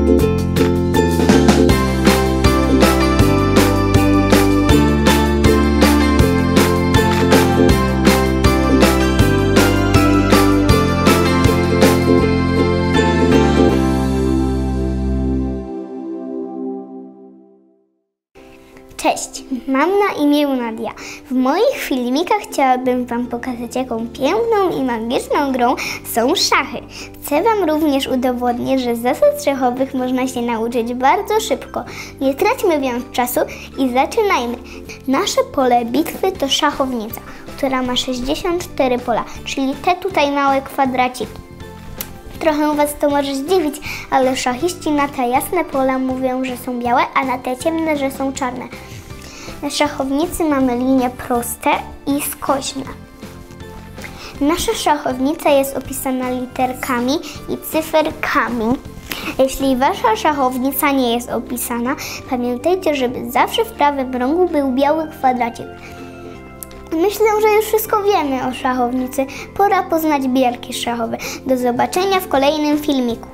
Cześć, mam na imię Nadia. W moich filmikach chciałabym Wam pokazać, jaką piękną i magiczną grą są szachy. Chcę Wam również udowodnić, że zasad szachowych można się nauczyć bardzo szybko. Nie traćmy więc czasu i zaczynajmy. Nasze pole bitwy to szachownica, która ma 64 pola, czyli te tutaj małe kwadraciki. Trochę Was to może zdziwić, ale szachiści na te jasne pola mówią, że są białe, a na te ciemne, że są czarne. Na szachownicy mamy linie proste i skośne. Nasza szachownica jest opisana literkami i cyferkami. Jeśli Wasza szachownica nie jest opisana, pamiętajcie, żeby zawsze w prawym rogu był biały kwadracik. Myślę, że już wszystko wiemy o szachownicy. Pora poznać bierki szachowe. Do zobaczenia w kolejnym filmiku.